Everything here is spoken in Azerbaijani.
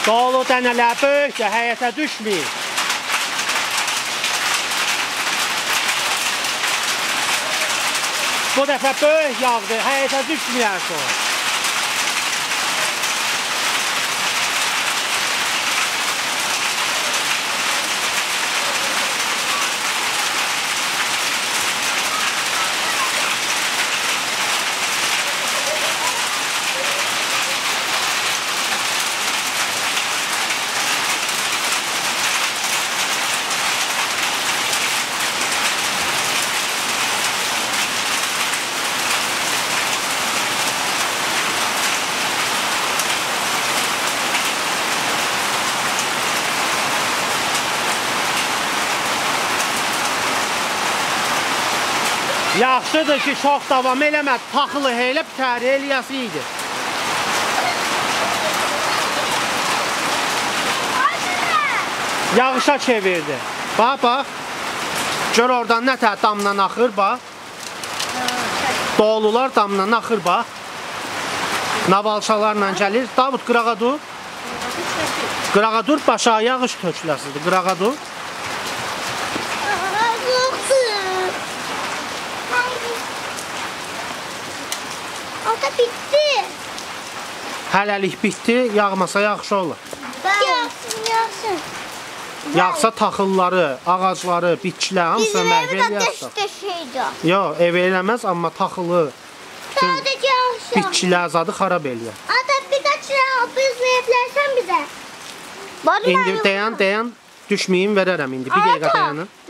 Dolu dənələr böyükdür, həyətə düşmür. Bu dəfə böyük yağdı, həyətə düşməyərsən. Yaxşıdır ki, çox davam eləməd, taxılı elə bitəri eləyəsi idi. Yağışa çevirdi. Bax, bax. Gör oradan nə tər damdan axır, bax. Dolular damdan axır, bax. Navalçalarla gəlir. Davud, qırağa dur. Qırağa dur, başa yağış töküləsidir. Qırağa dur. Bitti. Hələlik bitdi, yağmasa yaxşı olur. Yaxsın. Yağsa taxılları, ağacları, bitkilər hamısını məhv eləyərsən. Yox, ev eləməz, amma taxılı, bitkilər zadı xarab eləyər. Ata, birkaç lira izleyebilirsen bize. İndi dayan, düşməyim, verərəm indi. Bir dəqiqə dayanın.